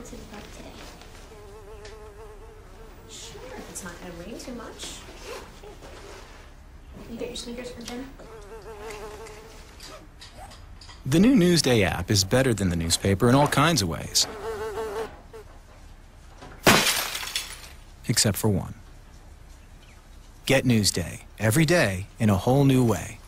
to the park today? Sure, if it's not gonna rain too much. You get your sneakers for Jen? The new Newsday app is better than the newspaper in all kinds of ways. Except for one. Get Newsday every day in a whole new way.